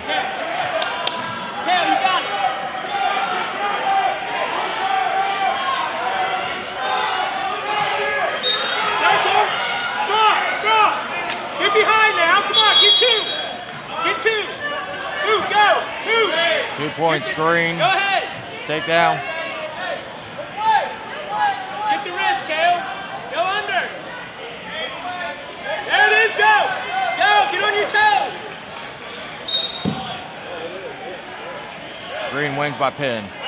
Kael, you got it. Circle. Stop. Get behind now. Come on, get two. Get two. Move, go. Move. 2 points, green. Go ahead. Take down. Get the wrist, Kael. Go under. There it is, go. Go, get on your toes. Green wins by pin.